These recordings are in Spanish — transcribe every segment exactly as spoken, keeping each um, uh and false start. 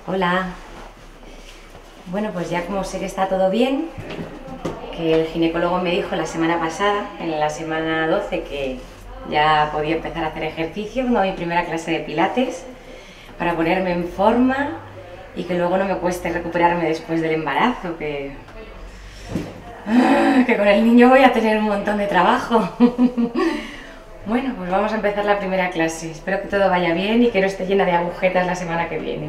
Hola. Bueno, pues ya como sé que está todo bien, que el ginecólogo me dijo la semana pasada, en la semana doce, que ya podía empezar a hacer ejercicio, vengo a mi primera clase de pilates para ponerme en forma y que luego no me cueste recuperarme después del embarazo, que, que con el niño voy a tener un montón de trabajo. Bueno, pues vamos a empezar la primera clase. Espero que todo vaya bien y que no esté llena de agujetas la semana que viene.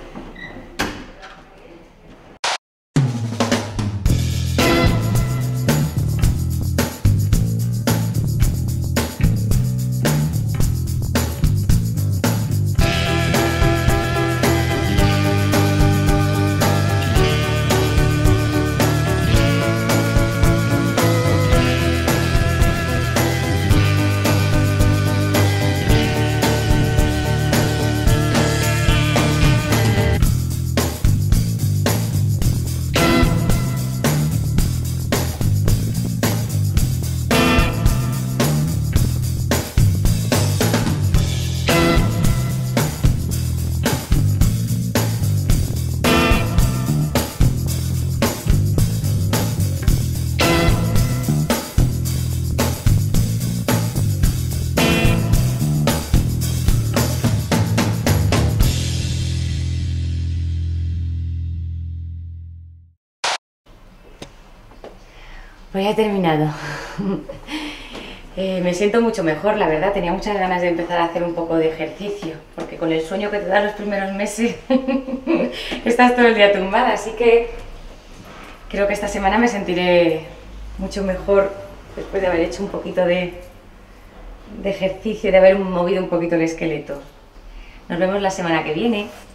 Pues ya he terminado. eh, me siento mucho mejor, la verdad. Tenía muchas ganas de empezar a hacer un poco de ejercicio, porque con el sueño que te da los primeros meses estás todo el día tumbada, así que creo que esta semana me sentiré mucho mejor después de haber hecho un poquito de, de ejercicio, de haber movido un poquito el esqueleto. Nos vemos la semana que viene.